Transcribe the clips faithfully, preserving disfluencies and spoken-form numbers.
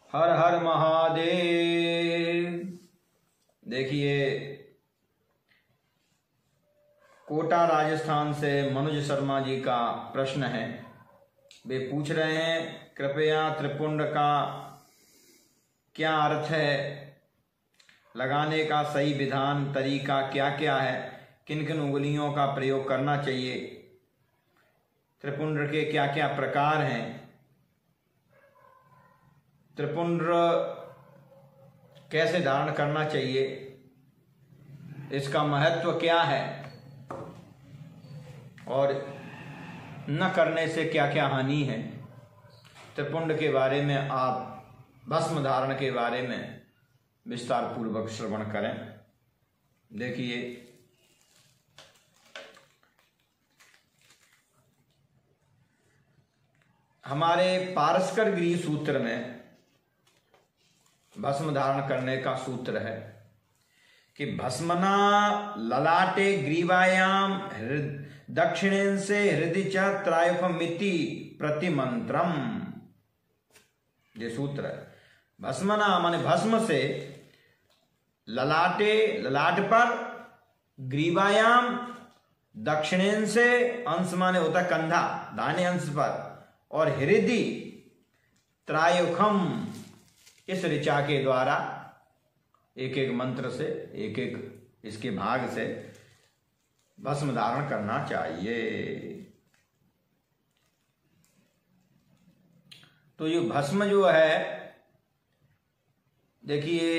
हर हर महादेव। देखिए, कोटा राजस्थान से मनुज शर्मा जी का प्रश्न है। वे पूछ रहे हैं, कृपया त्रिपुंड का क्या अर्थ है, लगाने का सही विधान तरीका क्या क्या है, किन किन उंगलियों का प्रयोग करना चाहिए, त्रिपुंड के क्या क्या प्रकार हैं, त्रिपुंड कैसे धारण करना चाहिए, इसका महत्व क्या है और न करने से क्या क्या हानि है। त्रिपुंड के बारे में आप भस्म धारण के बारे में विस्तार पूर्वक श्रवण करें। देखिए, हमारे पारस्कर गृह सूत्र में भस्म धारण करने का सूत्र है कि भस्मना ललाटे ग्रीवायाम दक्षिणेन से हृदय च त्रायुफमिति प्रतिमंत्रम। ये सूत्र है। भस्मना माने भस्म से, ललाटे ललाट पर, ग्रीवायाम दक्षिणेन से, अंश माने होता कंधा दाहिने अंश पर, और हृदय त्रायुखम, इस ऋचा के द्वारा एक एक मंत्र से, एक एक इसके भाग से भस्म धारण करना चाहिए। तो ये भस्म जो है, देखिए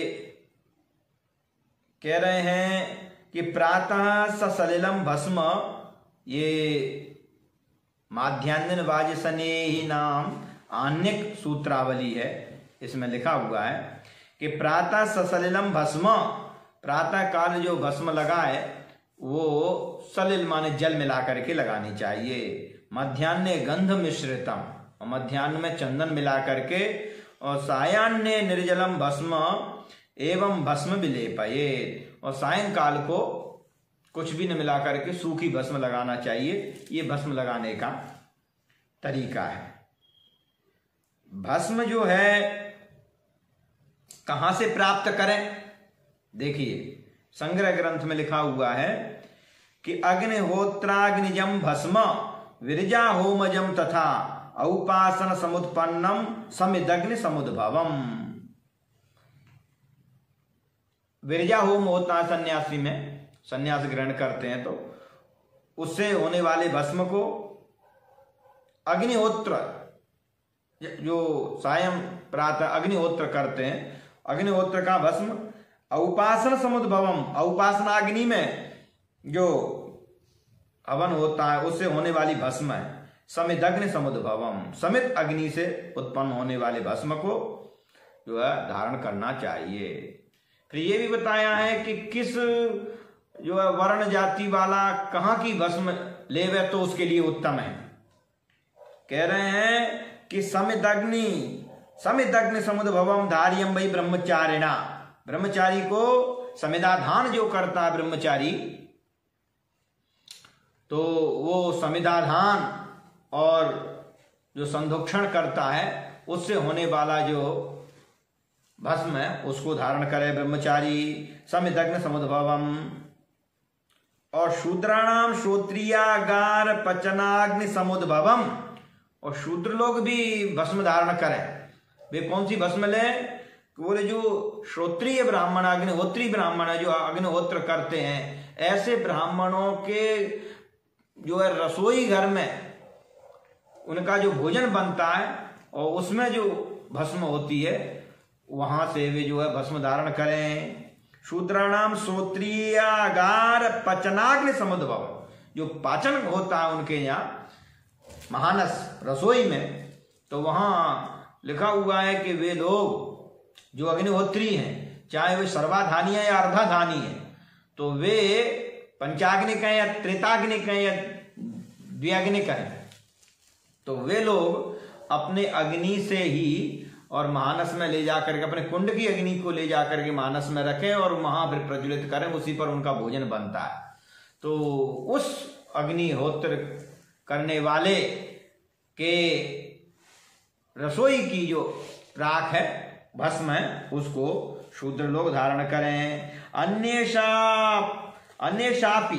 कह रहे हैं कि प्रातः ससलिलम भस्म, ये माध्यान्हन वाजसने ही नाम आन्यक सूत्रावली है। इसमें लिखा हुआ है कि प्रातः ससलिलम भस्म, प्रातः काल जो भस्म लगाए वो सलिल माने जल मिला करके लगानी चाहिए। मध्यान्हे गंध मिश्रितम, और मध्यान्ह में चंदन मिला करके, और सायान्हे निर्जलम भस्म एवं भस्म विलेपये, और सायंकाल को कुछ भी न मिला करके सूखी भस्म लगाना चाहिए। ये भस्म लगाने का तरीका है। भस्म जो है कहां से प्राप्त करें? देखिए, संग्रह ग्रंथ में लिखा हुआ है कि अग्निहोत्राग्निजम भस्म विरजा होमजम तथा औपासन समुत्पन्नम समिदग्नि समुद्भवम। विरजा होम होता है सन्यासी में, सन्यास ग्रहण करते हैं तो उससे होने वाले भस्म को अग्निहोत्र, जो सायं प्रातः अग्निहोत्र करते हैं, अग्निहोत्र का भस्म औपासन समुद्भवम, औपासना अग्नि में जो हवन होता है उससे होने वाली भस्म है। समिदग्नि समुद्भवम, समित अग्नि से उत्पन्न होने वाले भस्म को जो है धारण करना चाहिए। फिर ये भी बताया है कि किस जो है वर्ण जाति वाला कहाँ की भस्म लेवे तो उसके लिए उत्तम है। कह रहे हैं कि समिदग्नि समिदग्नि समुद्भवम धार्यम वही ब्रह्मचारिणा, ब्रह्मचारी को समिधाधान जो करता है ब्रह्मचारी, तो वो समिधाधान और जो संधोक्षण करता है उससे होने वाला जो भस्म है उसको धारण करे ब्रह्मचारी। समिदग्नि समुद्भवम, और शूद्राणाम श्रोत्रियागार पचनाग्नि समुद्भवम, और शूद्र लोग भी भस्म धारण करें। वे कौन सी भस्म लें? बोले जो श्रोत्रिय ब्राह्मण, अग्निहोत्री ब्राह्मण है, जो अग्निहोत्र करते हैं, ऐसे ब्राह्मणों के जो है रसोई घर में उनका जो भोजन बनता है और उसमें जो भस्म होती है वहां से वे जो है भस्म धारण करें। शूद्राणाम श्रोत्रियागार पचनाग्नि समुद्भव, जो पाचन होता है उनके यहाँ महानस रसोई में, तो वहां लिखा हुआ है कि वे लोग जो अग्निहोत्री हैं, चाहे वे सर्वाधानी है या अर्धाधानी है, तो वे पंचाग्निक है या त्रिताग्निक है या द्व्याग्निक है, तो वे लोग अपने अग्नि से ही और मानस में ले जाकर के, अपने कुंड की अग्नि को ले जाकर के मानस में रखें और वहां फिर प्रज्वलित करें, उसी पर उनका भोजन बनता है। तो उस अग्निहोत्र करने वाले के रसोई की जो राख है भस्म है उसको शूद्र लोग धारण करें। अन्येषा अन्येषापि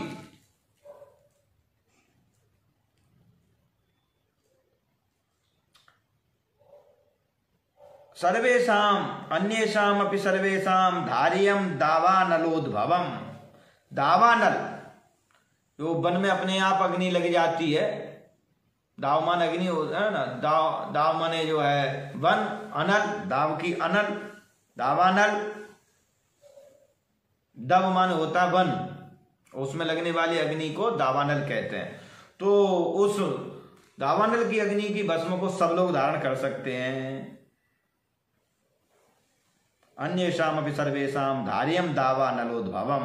सर्वेषाम अन्येषाम अपि सर्वेषाम धार्यम दावानलोद्भवम। दावानल जो वन में अपने आप अग्नि लग जाती है, दावमान अग्नि है ना, दाव दाव माने जो है वन, अनल दाव की अनल, दावानल, दव मान होता वन, उसमें लगने वाली अग्नि को दावानल कहते हैं। तो उस दावानल की अग्नि की भस्म को सब लोग धारण कर सकते हैं। अन्येषाम अपि सर्वेषाम धार्यम दावानलोद्भवम।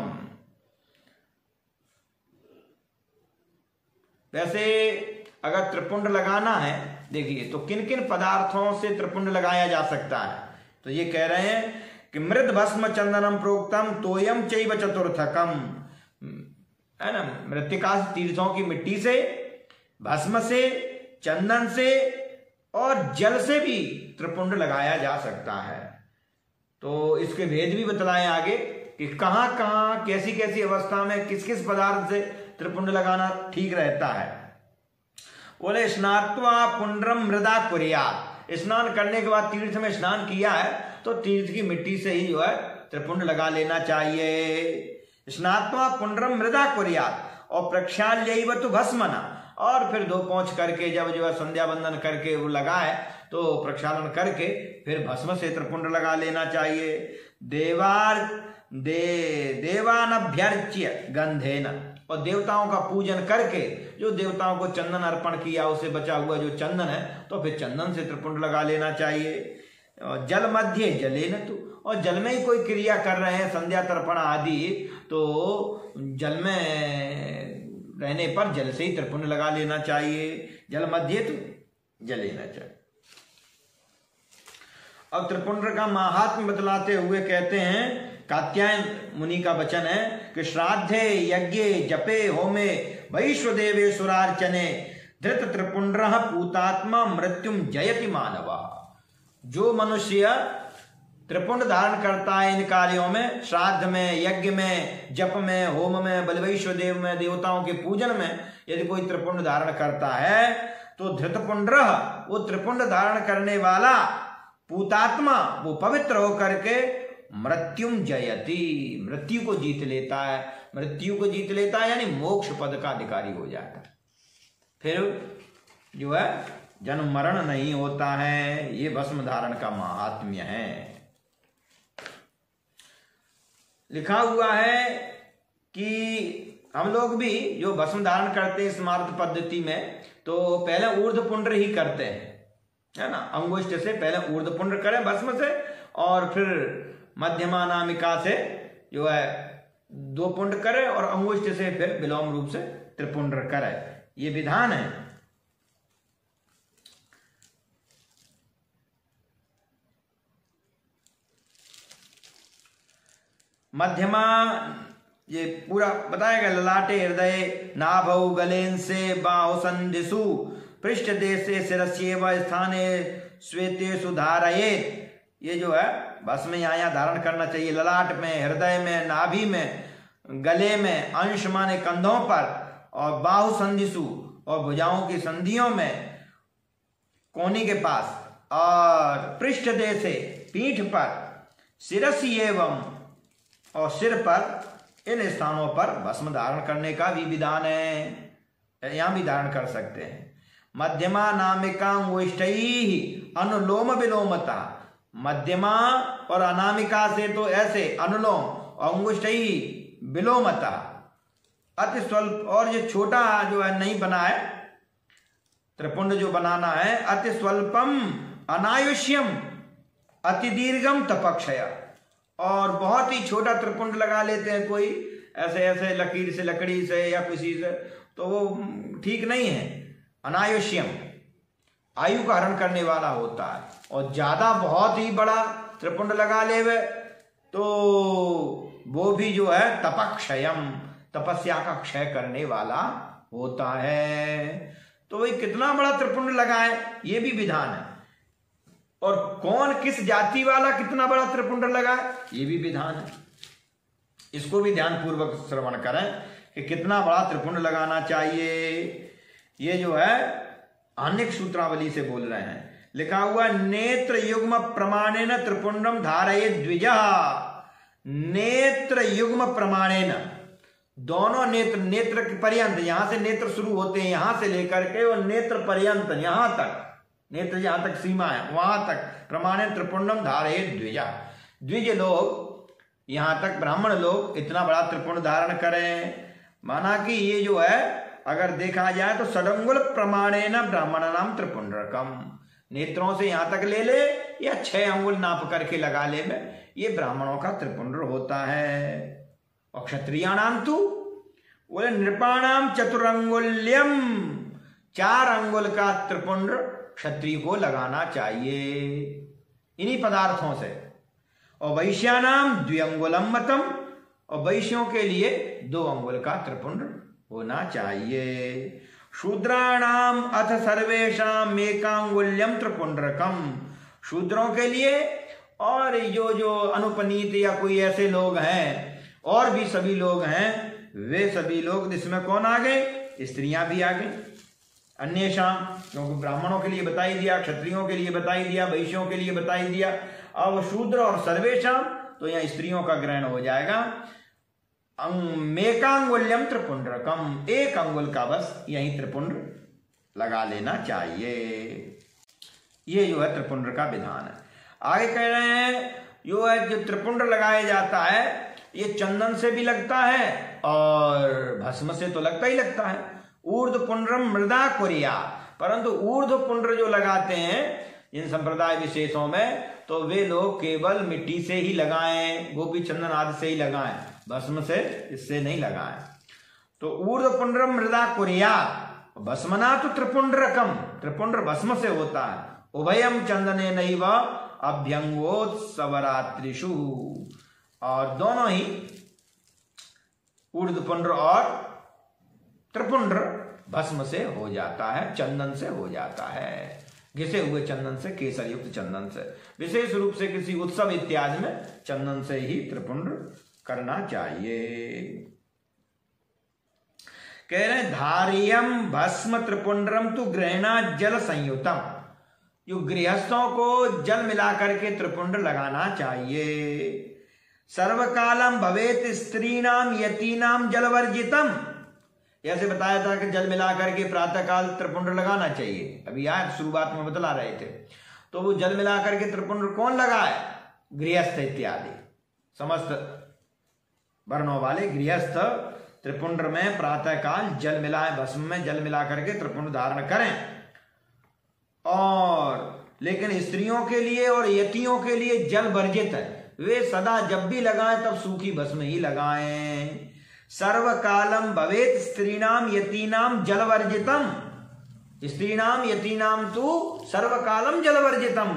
वैसे अगर त्रिपुंड लगाना है, देखिए तो किन किन पदार्थों से त्रिपुंड लगाया जा सकता है। तो ये कह रहे हैं कि मृद भस्म चंदनम प्रोक्तम तोयम चैव चतुर्थकम, है ना, मृत्तिका तीर्थों की मिट्टी से, भस्म से, चंदन से और जल से भी त्रिपुंड लगाया जा सकता है। तो इसके भेद भी बतलाएं आगे कि कहां कहां कैसी कैसी अवस्था में किस किस पदार्थ से त्रिपुंड लगाना ठीक रहता है। बोले स्नात्वा पुंड्रम मृदा कुर्यात्, स्नान करने के बाद तीर्थ में स्नान किया है तो तीर्थ की मिट्टी से ही जो है त्रिपुंड लगा लेना चाहिए। स्नात्वा पुंड्रम मृदा कुर्यात् और प्रक्षाल्यैव तु भस्मना, और फिर दो पहुंच करके जब जो है संध्या बंदन करके वो लगाए तो प्रक्षालन करके फिर भस्म से त्रिपुंड लगा लेना चाहिए। देवार दे देवानभ्यर्च्य गंधेन, और देवताओं का पूजन करके जो देवताओं को चंदन अर्पण किया उसे बचा हुआ जो चंदन है तो फिर चंदन से त्रिपुंड लगा लेना चाहिए। और जल मध्य जले न तू, और जल में ही कोई क्रिया कर रहे हैं संध्या तर्पण आदि तो जल में रहने पर जल से ही त्रिपुंड लगा लेना चाहिए। जल मध्य तो जल लेना चाहिए। अब त्रिपुंड का महात्म्य बतलाते हुए कहते हैं, कात्यायन मुनि का वचन है कि श्राद्धे यज्ञ जपे होमे वैश्वदेवे सुरार्चने धृत त्रिपुंड्रः पूतात्मा मृत्युम जयति मानवा। जो मनुष्य त्रिपुंड धारण करता है इन कार्यों में, श्राद्ध में, यज्ञ में, जप में, होम में, बलवैश्वदेव में, देवताओं के पूजन में यदि कोई त्रिपुंड धारण करता है तो धृतपुंड्रः, वो त्रिपुंड धारण करने वाला पूतात्मा, वो पवित्र होकर के मृत्युम जयति, मृत्यु को जीत लेता है। मृत्यु को जीत लेता है यानी मोक्ष पद का अधिकारी हो जाता है। फिर जो है जन्म मरण नहीं होता है। ये भस्म धारण का महात्म्य है। लिखा हुआ है कि हम लोग भी जो भस्म धारण करते हैं स्मार्त पद्धति में तो पहले ऊर्ध्व पुंड्र ही करते हैं, है ना, अंगुष्ठ से पहले ऊर्ध्व पुंड्र करें भस्म से और फिर मध्यमा नामिका से जो है दो पुंड करे और अंगुष्ठ से फिर विलोम रूप से त्रिपुंड करे। ये विधान है। मध्यमा ये पूरा बताएगा, ललाटे हृदय नाभौ गलेन से बाहु संधिषु पृष्ठ देशे शिरस्येव स्थाने श्वेतेषु धारयेत्। ये जो है भस्म यहाँ यहाँ धारण करना चाहिए। ललाट में, हृदय में, नाभि में, गले में, अंश माने कंधों पर, और बाहु संधिषु और भुजाओं की संधियों में, कोहनी के पास, और पृष्ठ देशे पीठ पर, शिरसि एवं और सिर पर, इन स्थानों पर भस्म धारण करने का भी विधान है। यहाँ भी धारण कर सकते हैं। मध्यमा नामिका अंगुष्ठैः अनुलोम विलोमता, मध्यमा और अनामिका से तो ऐसे अनुलोम, अंगुष्ठैः विलोमता, अति स्वल्प, और ये छोटा जो है नहीं बना है त्रिपुंड जो बनाना है, अति स्वल्पम अनायुष्यम अति दीर्घम तपक्षय, और बहुत ही छोटा त्रिपुंड लगा लेते हैं कोई ऐसे ऐसे लकीर से, लकड़ी से या किसी से, तो वो ठीक नहीं है। अनायुष्यम आयु का हरण करने वाला होता है, और ज्यादा बहुत ही बड़ा त्रिपुंड लगा लेवे तो वो भी जो है तपक्षयम, तपस्या का क्षय करने वाला होता है। तो वही कितना बड़ा त्रिपुंड लगाए ये भी विधान है। और कौन किस जाति वाला कितना बड़ा त्रिपुंड लगाए, ये भी विधान है। इसको भी ध्यान पूर्वक श्रवण करें कि कितना बड़ा त्रिपुंड लगाना चाहिए। ये जो है अनेक सूत्रावली से बोल रहे हैं। लिखा हुआ नेत्र युग्म प्रमाणेन त्रिपुंडम धारये द्विजा। नेत्र युग्म प्रमाणेन, दोनों नेत्र, नेत्र के पर्यंत, यहां से नेत्र शुरू होते हैं यहां से लेकर के और नेत्र पर्यंत यहां तक, नेत्र जहां तक सीमा है वहां तक प्रमाणेन त्रिपुंडम धारये द्विजा। द्विज लोग, यहां तक ब्राह्मण लोग इतना बड़ा त्रिपुंड धारण करें। माना कि ये जो है अगर देखा जाए तो षडंगुल प्रमाणेन ब्राह्मण नाम त्रिपुंडकम, नेत्रों से यहां तक ले ले या छह अंगुल नाप करके लगा ले में, ये ब्राह्मणों का त्रिपुंड होता है। और क्षत्रियाणाम तू बोले नृपाणाम चतुरंगुल्यम, चार अंगुल का त्रिपुंड क्षत्रिय को लगाना चाहिए इन्हीं पदार्थों से। और वैश्यानाम द्व्यंगुलम मतम, और वैश्यों के लिए दो अंगुल का त्रिपुंड होना चाहिए। शूद्राणाम अथ सर्वेशाम एकांगुल्यम त्रिपुंडकम, शूद्रों के लिए और जो जो अनुपनीत या कोई ऐसे लोग हैं और भी सभी लोग हैं, वे सभी लोग, इसमें कौन आ गए, स्त्रियां भी आ गई। अन्य शाम, क्योंकि ब्राह्मणों के लिए बताई दिया, क्षत्रियों के लिए बताई दिया, वैश्यों के लिए बताई दिया। अब शूद्र और सर्वेशाम, तो यहाँ स्त्रियों का ग्रहण हो जाएगा। मेकांगुल्यम त्रिपुंडकम, एक अंगुल का बस यही त्रिपुंड लगा लेना चाहिए। ये जो है त्रिपुंड का विधान है। आगे कह रहे हैं जो है जो त्रिपुंड लगाया जाता है ये चंदन से भी लगता है और भस्म से तो लगता ही लगता है। ऊर्ध्व पुंड्रम मृदा कुरिया, परंतु ऊर्ध्व पुंड्र जो लगाते हैं इन संप्रदाय विशेषों में, तो वे लोग केवल मिट्टी से ही लगाएं, गोपी चंदन आदि से ही लगाएं, भस्म से इससे नहीं लगाएं। तो ऊर्ध्व पुंड्रम मृदा कुरिया, भस्मना तो त्रिपुंड्रकम, त्रिपुंड्र भस्म से होता है। उभयम चंदने नैव अभ्यंगोत्सवरात्रिषु, और दोनों ही ऊर्ध्वपुंड्र और त्रिपुंड्र भस्म से हो जाता है, चंदन से हो जाता है, घिसे हुए चंदन से, केसर युक्त चंदन से। विशेष रूप से किसी उत्सव इत्यादि में चंदन से ही त्रिपुंड करना चाहिए। कह रहे हैं धार्यम भस्म त्रिपुंड्रम तु ग्रहणा जल संयुतम, जो गृहस्थों को जल मिलाकर के त्रिपुंड लगाना चाहिए। सर्वकालम भवेत स्त्रीणाम यतीनाम जलवर्जितम, ऐसे बताया था कि जल मिलाकर के प्रातः काल त्रिपुंड लगाना चाहिए। अभी आज शुरुआत में बतला रहे थे। तो वो जल मिलाकर के त्रिपुंड कौन लगाए, गृहस्थ इत्यादि समस्त वर्णों वाले गृहस्थ त्रिपुंड में प्रातः काल जल मिलाए, भस्म में जल मिला करके त्रिपुंड धारण करें। और लेकिन स्त्रियों के लिए और यतियों के लिए जल वर्जित है, वे सदा जब भी लगाएं तब सूखी भस्म ही लगाएं। सर्वकालम भवेत स्त्रीणाम यतीनाम जलवर्जितम, स्त्रीणाम यतीनाम तु सर्वकालम जलवर्जितम।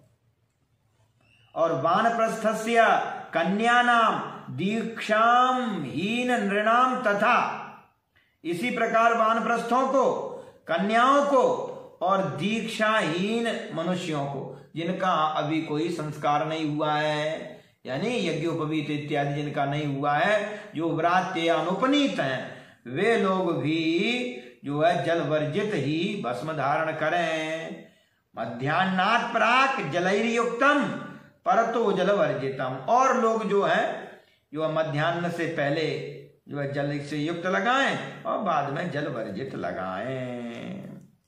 और वानप्रस्थस्य कन्यानाम दीक्षाम हीन नृणाम तथा, इसी प्रकार वानप्रस्थों को, कन्याओं को और दीक्षाहीन मनुष्यों को, जिनका अभी कोई संस्कार नहीं हुआ है, यानी यज्ञोपवीत इत्यादि जिनका नहीं हुआ है, जो व्रात्य या अनुपनीत हैं, वे लोग भी जो है जल वर्जित ही भस्म धारण करें। मध्याह्नात् प्राक जलैर्युक्तम परतो जल वर्जितम, और लोग जो है जो मध्याह्न से पहले जो है जल से युक्त लगाएं और बाद में जल वर्जित लगाएं।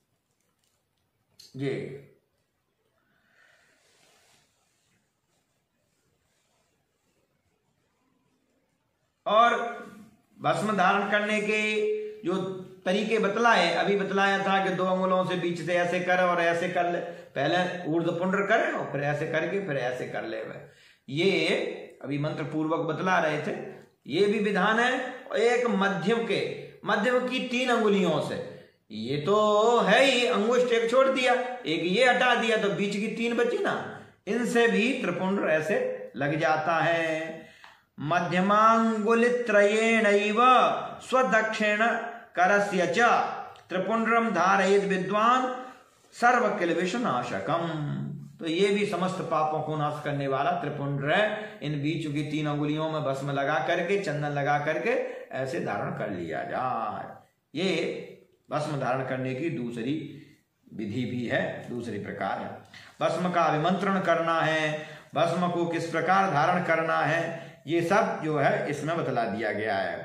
ये और भस्म धारण करने के जो तरीके बतलाए, अभी बतलाया था कि दो अंगुलों से बीच से ऐसे कर और ऐसे कर ले, पहले ऊर्ध्वपुंड्र करे और फिर ऐसे करके फिर ऐसे कर ले। ये अभी मंत्र पूर्वक बतला रहे थे। ये भी विधान है। और एक मध्यम के, मध्यम की तीन अंगुलियों से, ये तो है ही, अंगुष्ठ एक छोड़ दिया, एक ये हटा दिया, तो बीच की तीन बची ना, इनसे भी त्रिपुंड ऐसे लग जाता है। मध्यमांगुलित्रयेणैव स्वदक्षिण करस्य च त्रिपुंड्रम धारयेत् विद्वान सर्वकिल विषनाशकम। तो ये भी समस्त पापों को नाश करने वाला त्रिपुंड है। इन बीच की तीन अंगुलियों में भस्म लगा करके, चंदन लगा करके ऐसे धारण कर लिया जाए। ये भस्म धारण करने की दूसरी विधि भी है, दूसरी प्रकार है। भस्म का अभिमंत्रण करना है, भस्म को किस प्रकार धारण करना है, ये सब जो है इसमें बतला दिया गया है।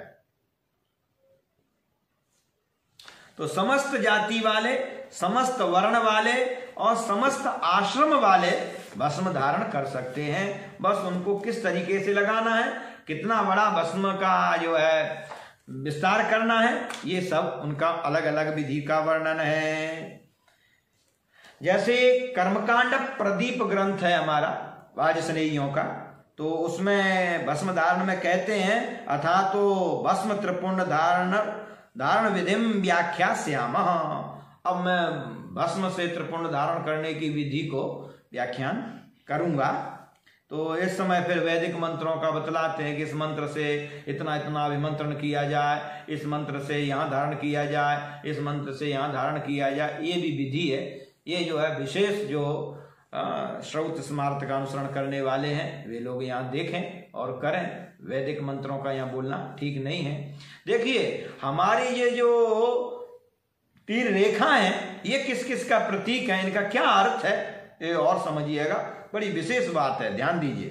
तो समस्त जाति वाले, समस्त वर्ण वाले और समस्त आश्रम वाले भस्म धारण कर सकते हैं। बस उनको किस तरीके से लगाना है, कितना बड़ा भस्म का जो है विस्तार करना है, ये सब उनका अलग अलग विधि का वर्णन है। जैसे कर्मकांड प्रदीप ग्रंथ है हमारा वाजसनेयियों का, तो उसमें भस्म धारण में कहते हैं अथा तो भस्म त्रिपुंड धारण धारण विधिम व्याख्या श्याम। अब मैं भस्म से त्रिपुंड धारण करने की विधि को व्याख्यान करूंगा। तो इस समय फिर वैदिक मंत्रों का बतलाते हैं कि इस मंत्र से इतना इतना अभिमंत्रण किया जाए, इस मंत्र से यहाँ धारण किया जाए, इस मंत्र से यहाँ धारण किया जाए, ये भी विधि है। ये जो है विशेष जो श्रौत स्मार्त का अनुसरण करने वाले हैं वे लोग यहाँ देखें और करें। वैदिक मंत्रों का यहाँ बोलना ठीक नहीं है। देखिए हमारी ये जो तीन रेखा हैं ये किस किस का प्रतीक है, इनका क्या अर्थ है, ये और समझिएगा, बड़ी विशेष बात है, ध्यान दीजिए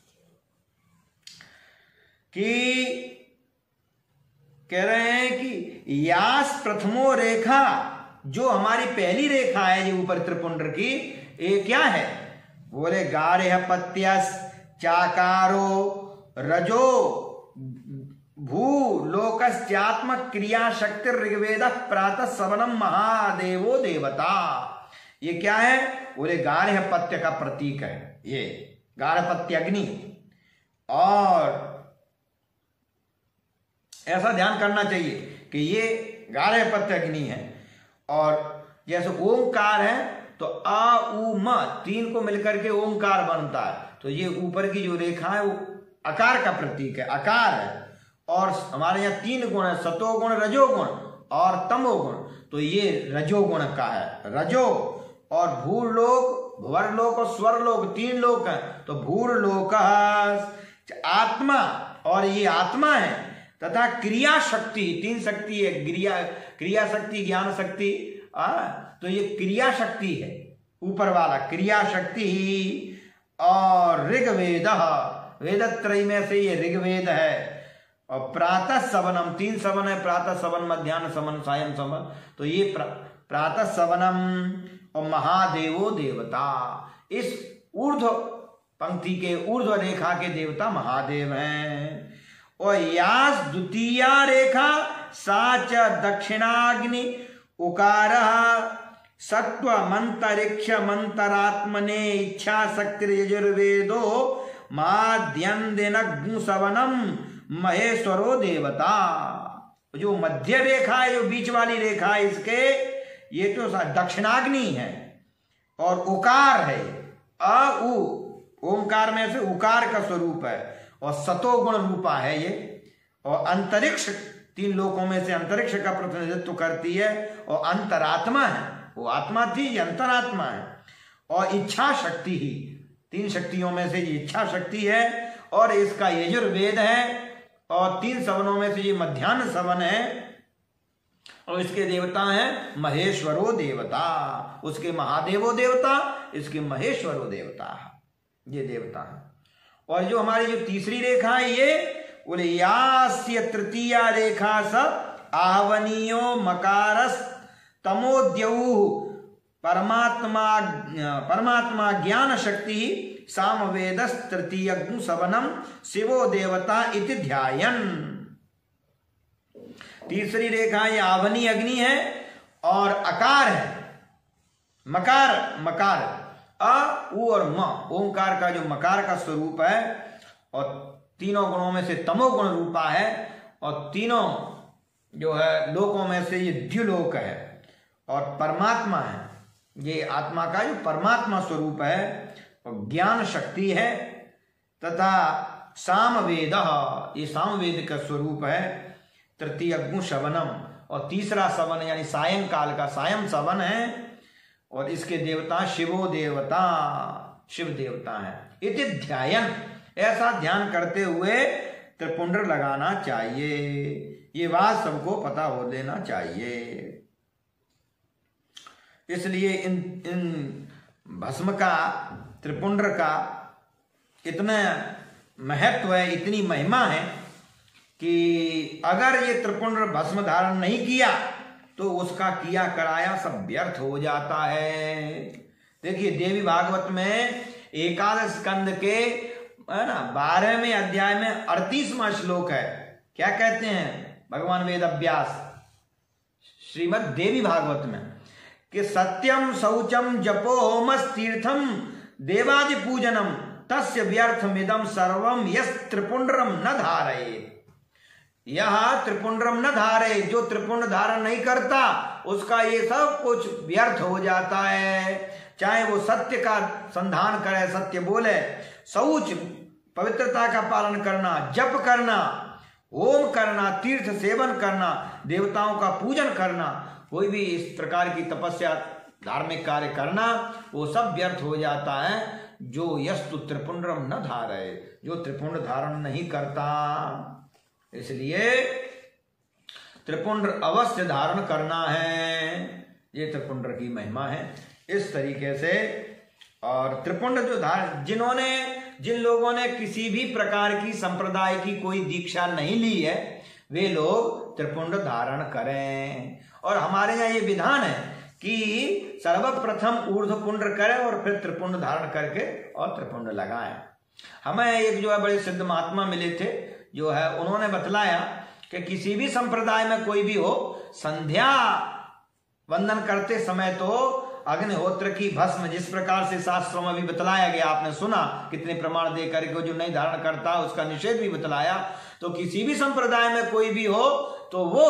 कि कह रहे हैं कि यास प्रथमो रेखा, जो हमारी पहली रेखा है ये ऊपर त्रिपुंड की, ये क्या है, बोले गारेह पत्यस चाकारो रजो भू लोकस्यात्म क्रिया शक्ति ऋग्वेद प्रातः सवनम महादेवो देवता। ये क्या है, बोले गारेह पत्य का प्रतीक है। ये गारहपत्य अग्नि, और ऐसा ध्यान करना चाहिए कि ये गारहपत्य अग्नि है। और जैसे ओंकार है तो आ उ म तीन को मिलकर के ओंकार बनता है, तो ये ऊपर की जो रेखा है वो आकार का प्रतीक है, आकार है। और हमारे यहाँ तीन गुण है, सतोगुण, रजोगुण और तमोगुण, तो ये रजोगुण का है, रजो। और भूलोक, भुवरलोक और स्वरलोक तीन लोक हैं, तो भूरलोक आत्मा, और ये आत्मा है, तथा क्रिया शक्ति, तीन शक्ति है, क्रिया क्रिया शक्ति, ज्ञान शक्ति, आ, तो ये क्रिया शक्ति है ऊपर वाला, क्रिया शक्ति ही। और ऋग्वेद, वेदत्रयी में से ये ऋग्वेद है। और प्रातः सवनम, तीन सवन है, प्रातः सवन, मध्याह्न सवन, सायं सवन, तो ये प्रा, प्रातः सवनम। और महादेवो देवता, इस ऊर्ध्व पंक्ति के ऊर्ध्व रेखा के देवता महादेव हैं। और यास द्वितीया रेखा साच दक्षिणाग्नि उकार सत्व मंतरिक्ष मंतरात्मने इच्छा शक्ति यजुर्वेदो माद्यंदिनग्नु सवनम महेश्वरो देवता। जो मध्य रेखा है, जो बीच वाली रेखा है इसके, ये तो दक्षिणाग्नि है और उकार है, अ उ, ओंकार में से उकार का स्वरूप है, और सतोगुण रूपा है ये। और अंतरिक्ष, तीन लोकों में से अंतरिक्ष का प्रतिनिधित्व करती है, और अंतरात्मा है, वो आत्मा थी, ये अंतरात्मा है। और इच्छा शक्ति ही, तीन शक्तियों में से ये इच्छा शक्ति है, और इसका यजुर्वेद है। और तीन सवनों में से ये मध्याह्न सवन है, और इसके देवता हैं महेश्वरो देवता, उसके महादेवो देवता, इसके महेश्वरो देवता, ये देवता है। और जो हमारी जो तीसरी रेखा है ये बोले यास्य तृतीया रेखा सब आहवनीयो मकारस तमोद्यऊ परमात्मा परमात्मा ज्ञान शक्ति सामवेदस तृतीय सवनम शिवो देवता इति ध्यायन। तीसरी रेखा ये आवनी अग्नि है और अकार है, मकार मकार अ उ और म, ओंकार का जो मकार का स्वरूप है, और तीनों गुणों में से तमोगुण रूपा है, और तीनों जो है लोकों में से ये द्युलोक है, और परमात्मा है, ये आत्मा का जो परमात्मा स्वरूप है, और ज्ञान शक्ति है, तथा सामवेद, ये सामवेद का स्वरूप है, तृतीय शवनम, और तीसरा सवन यानी सायंकाल का सायं सवन है, और इसके देवता शिवो देवता, शिव देवता है। इति ध्यान, ऐसा ध्यान करते हुए त्रिपुंड लगाना चाहिए। ये बात सबको पता हो लेना चाहिए। इसलिए इन इन भस्म का, त्रिपुंड का इतना महत्व है, इतनी महिमा है कि अगर ये त्रिपुंड भस्म धारण नहीं किया तो उसका किया कराया सब व्यर्थ हो जाता है। देखिए देवी भागवत में एकादश स्कंद के है ना बारहवें अध्याय में अड़तीसवां श्लोक है। क्या कहते हैं भगवान वेद व्यास श्रीमद देवी भागवत में कि सत्यम शौचम जपो होमस तीर्थम देवादि पूजनम तस्य व्यर्थमिदम सर्वम यस त्रिपुंड्रम न धारये। यह त्रिपुंड्रम न धारे, जो त्रिपुंड धारण नहीं करता उसका ये सब कुछ व्यर्थ हो जाता है। चाहे वो सत्य का संधान करे, सत्य बोले, शौच पवित्रता का पालन करना, जप करना, होम करना, तीर्थ सेवन करना, देवताओं का पूजन करना, कोई भी इस प्रकार की तपस्या धार्मिक कार्य करना, वो सब व्यर्थ हो जाता है। जो यस्तु त्रिपुंड्रम न धारे, जो त्रिपुंड धारण नहीं करता। इसलिए त्रिपुंड अवश्य धारण करना है। ये त्रिपुंड की महिमा है इस तरीके से। और त्रिपुंड जो धारण, जिन्होंने जिन लोगों ने किसी भी प्रकार की संप्रदाय की कोई दीक्षा नहीं ली है वे लोग त्रिपुंड धारण करें। और हमारे यहाँ ये विधान है कि सर्वप्रथम ऊर्ध्वपुंड करें और फिर त्रिपुंड धारण करके और त्रिपुंड लगाएं। हमें एक जो है बड़े सिद्ध महात्मा मिले थे, जो है उन्होंने बतलाया कि किसी भी संप्रदाय में कोई भी हो, संध्या वंदन करते समय तो अग्निहोत्र की भस्म, जिस प्रकार से शास्त्रों में भी बतलाया गया, आपने सुना कितने प्रमाण दे करके जो नहीं धारण करता उसका निषेध भी बतलाया। तो किसी भी संप्रदाय में कोई भी हो तो वो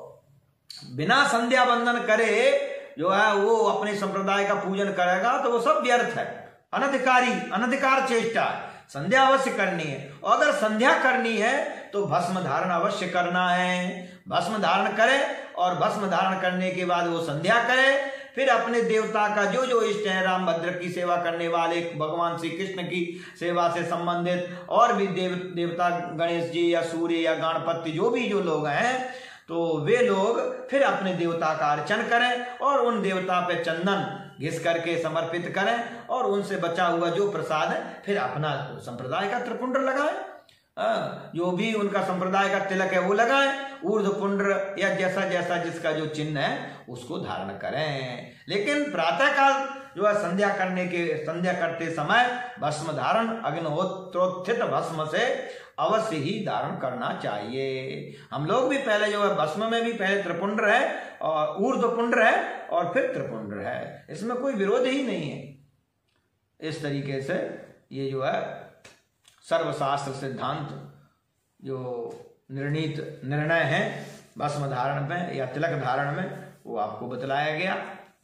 बिना संध्या वंदन करे जो है वो अपने संप्रदाय का पूजन करेगा तो वो सब व्यर्थ है, अनधिकारी, अनधिकार चेष्टा है। संध्या अवश्य करनी है, और अगर संध्या करनी है तो भस्म धारण अवश्य करना है। भस्म धारण करे और भस्म धारण करने के बाद वो संध्या करे, फिर अपने देवता का जो जो इष्ट है, राम भद्र की सेवा करने वाले, भगवान श्री कृष्ण की सेवा से संबंधित और भी देव देवता, गणेश जी या सूर्य या गणपति, जो भी जो लोग हैं, तो वे लोग फिर अपने देवता का अर्चन करें और उन देवता पे चंदन घिस करके समर्पित करें और उनसे बचा हुआ जो प्रसाद है फिर अपना संप्रदाय का त्रिपुंड लगाएं। जो भी उनका संप्रदाय का तिलक है वो लगाएं, ऊर्ध्वपुंड या जैसा जैसा जिसका जो चिन्ह है उसको धारण करें। लेकिन प्रातः काल जो है संध्या करने के संध्या करते समय भस्म धारण अग्निहोत्रोत्थित भस्म से अवश्य ही धारण करना चाहिए। हम लोग भी पहले जो है भस्म में भी पहले त्रिपुंड है और ऊर्ध्वपुंड है और फिर त्रिपुंड है, इसमें कोई विरोध ही नहीं है। इस तरीके से ये जो है सर्वशास्त्र सिद्धांत जो निर्णीत निर्णय है भस्म धारण में या तिलक धारण में वो आपको बतलाया गया।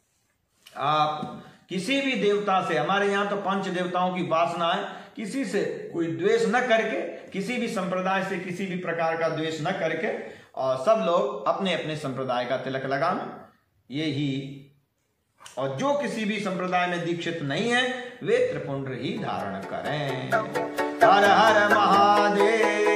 आप किसी भी देवता से, हमारे यहाँ तो पंच देवताओं की उपासना है, किसी से कोई द्वेष न करके, किसी भी संप्रदाय से किसी भी प्रकार का द्वेष न करके, और सब लोग अपने अपने संप्रदाय का तिलक लगाना, ये ही। और जो किसी भी संप्रदाय में दीक्षित नहीं है वे त्रिपुंड ही धारण करें। हर हर महादेव।